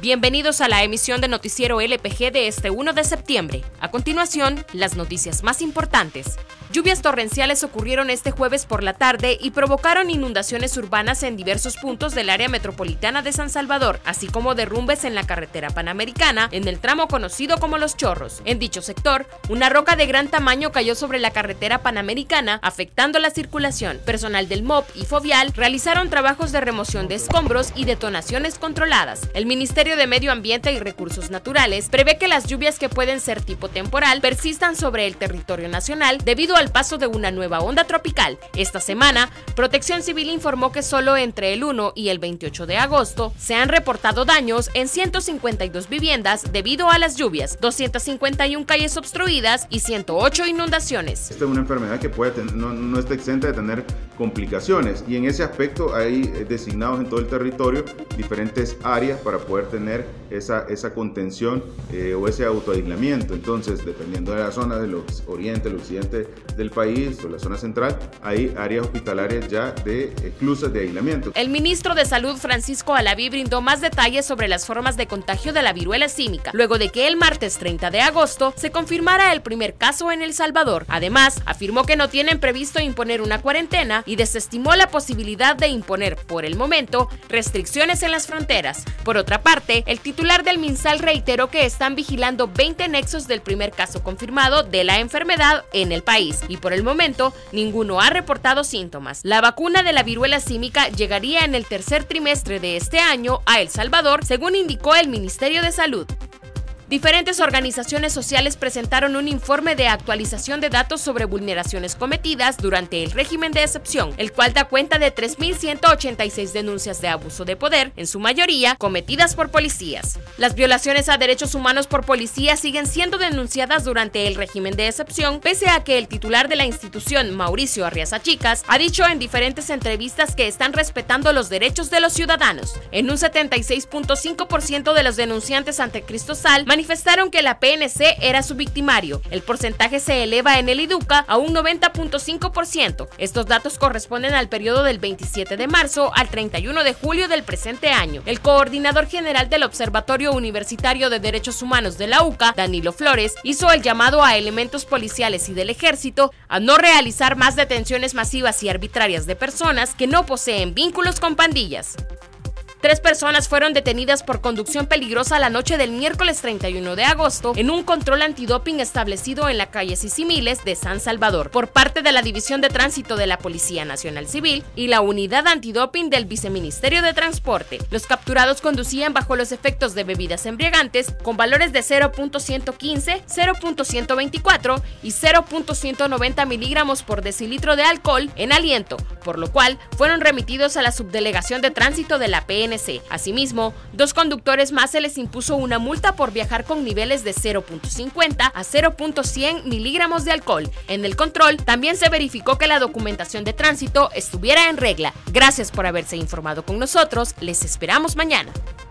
Bienvenidos a la emisión de Noticiero LPG de este 1 de septiembre. A continuación, las noticias más importantes. Lluvias torrenciales ocurrieron este jueves por la tarde y provocaron inundaciones urbanas en diversos puntos del área metropolitana de San Salvador, así como derrumbes en la carretera panamericana en el tramo conocido como Los Chorros. En dicho sector, una roca de gran tamaño cayó sobre la carretera panamericana, afectando la circulación. Personal del MOP y Fovial realizaron trabajos de remoción de escombros y detonaciones controladas. El Ministerio de Medio Ambiente y Recursos Naturales prevé que las lluvias, que pueden ser tipo temporal, persistan sobre el territorio nacional debido al paso de una nueva onda tropical. Esta semana, Protección Civil informó que solo entre el 1 y el 28 de agosto se han reportado daños en 152 viviendas debido a las lluvias, 251 calles obstruidas y 108 inundaciones. Esta es una enfermedad que no está exenta de tener complicaciones, y en ese aspecto hay designados en todo el territorio diferentes áreas para poder tener esa contención o ese autoaislamiento. Entonces, dependiendo de la zona del oriente, el occidente del país o la zona central, hay áreas hospitalarias ya exclusas de aislamiento. El ministro de Salud, Francisco Alaví, brindó más detalles sobre las formas de contagio de la viruela símica, luego de que el martes 30 de agosto se confirmara el primer caso en El Salvador. Además, afirmó que no tienen previsto imponer una cuarentena y desestimó la posibilidad de imponer, por el momento, restricciones en las fronteras. Por otra parte, el titular del MinSal reiteró que están vigilando 20 nexos del primer caso confirmado de la enfermedad en el país, y por el momento ninguno ha reportado síntomas. La vacuna de la viruela símica llegaría en el tercer trimestre de este año a El Salvador, según indicó el Ministerio de Salud. Diferentes organizaciones sociales presentaron un informe de actualización de datos sobre vulneraciones cometidas durante el régimen de excepción, el cual da cuenta de 3.186 denuncias de abuso de poder, en su mayoría cometidas por policías. Las violaciones a derechos humanos por policías siguen siendo denunciadas durante el régimen de excepción, pese a que el titular de la institución, Mauricio Arriaza Chicas, ha dicho en diferentes entrevistas que están respetando los derechos de los ciudadanos. En un 76.5% de los denunciantes ante Cristosal manifestaron que la PNC era su victimario. El porcentaje se eleva en el IDUCA a un 90.5%. Estos datos corresponden al periodo del 27 de marzo al 31 de julio del presente año. El coordinador general del Observatorio Universitario de Derechos Humanos de la UCA, Danilo Flores, hizo el llamado a elementos policiales y del ejército a no realizar más detenciones masivas y arbitrarias de personas que no poseen vínculos con pandillas. 3 personas fueron detenidas por conducción peligrosa la noche del miércoles 31 de agosto en un control antidoping establecido en la calle Sisimiles de San Salvador por parte de la División de Tránsito de la Policía Nacional Civil y la Unidad Antidoping del Viceministerio de Transporte. Los capturados conducían bajo los efectos de bebidas embriagantes con valores de 0.115, 0.124 y 0.190 miligramos por decilitro de alcohol en aliento, por lo cual fueron remitidos a la Subdelegación de Tránsito de la PNC. Asimismo, 2 conductores más se les impuso una multa por viajar con niveles de 0.50 a 0.100 miligramos de alcohol. En el control también se verificó que la documentación de tránsito estuviera en regla. Gracias por haberse informado con nosotros, les esperamos mañana.